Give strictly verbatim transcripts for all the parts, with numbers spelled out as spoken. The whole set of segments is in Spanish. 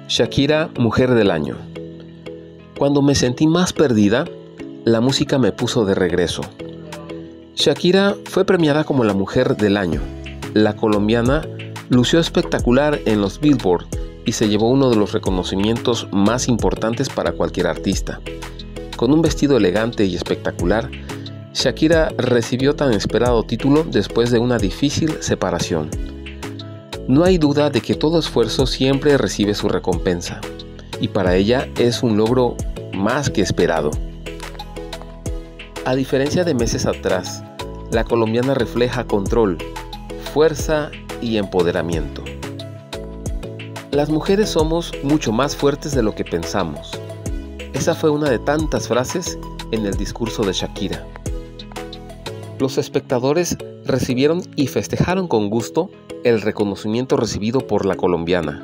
Shakira, Mujer del Año. Cuando me sentí más perdida, la música me puso de regreso. Shakira fue premiada como la Mujer del Año. La colombiana lució espectacular en los Billboard y se llevó uno de los reconocimientos más importantes para cualquier artista. Con un vestido elegante y espectacular, Shakira recibió tan esperado título después de una difícil separación. No hay duda de que todo esfuerzo siempre recibe su recompensa, y para ella es un logro más que esperado. A diferencia de meses atrás, la colombiana refleja control, fuerza y empoderamiento. Las mujeres somos mucho más fuertes de lo que pensamos. Esa fue una de tantas frases en el discurso de Shakira. Los espectadores recibieron y festejaron con gusto el reconocimiento recibido por la colombiana.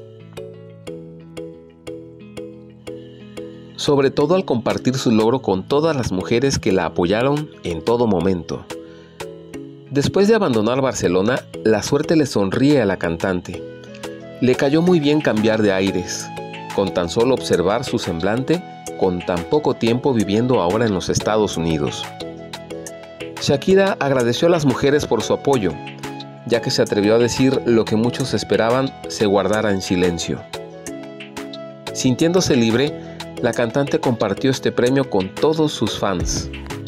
Sobre todo al compartir su logro con todas las mujeres que la apoyaron en todo momento. Después de abandonar Barcelona, la suerte le sonríe a la cantante. Le cayó muy bien cambiar de aires, con tan solo observar su semblante con tan poco tiempo viviendo ahora en los Estados Unidos. Shakira agradeció a las mujeres por su apoyo, ya que se atrevió a decir lo que muchos esperaban se guardara en silencio. Sintiéndose libre, la cantante compartió este premio con todos sus fans.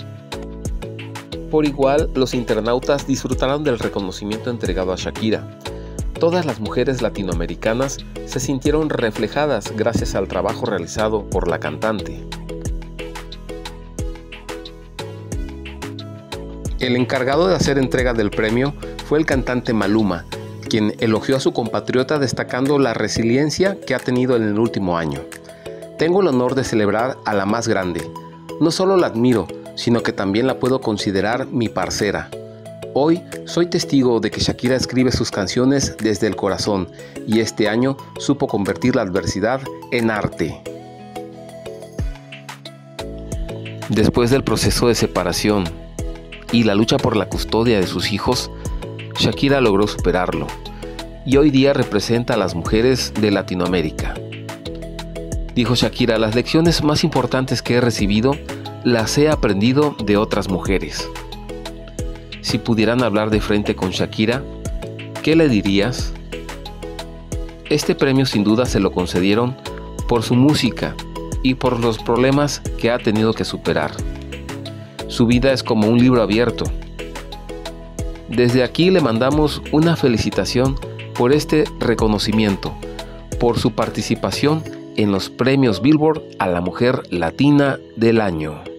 Por igual, los internautas disfrutaron del reconocimiento entregado a Shakira. Todas las mujeres latinoamericanas se sintieron reflejadas gracias al trabajo realizado por la cantante. El encargado de hacer entrega del premio fue el cantante Maluma, quien elogió a su compatriota destacando la resiliencia que ha tenido en el último año. Tengo el honor de celebrar a la más grande. No solo la admiro, sino que también la puedo considerar mi parcera. Hoy soy testigo de que Shakira escribe sus canciones desde el corazón y este año supo convertir la adversidad en arte. Después del proceso de separación y la lucha por la custodia de sus hijos, Shakira logró superarlo y hoy día representa a las mujeres de Latinoamérica. Dijo Shakira: las lecciones más importantes que he recibido las he aprendido de otras mujeres. Si pudieran hablar de frente con Shakira, ¿qué le dirías? Este premio sin duda se lo concedieron por su música y por los problemas que ha tenido que superar. Su vida es como un libro abierto. Desde aquí le mandamos una felicitación por este reconocimiento, por su participación en los premios Billboard a la Mujer Latina del Año.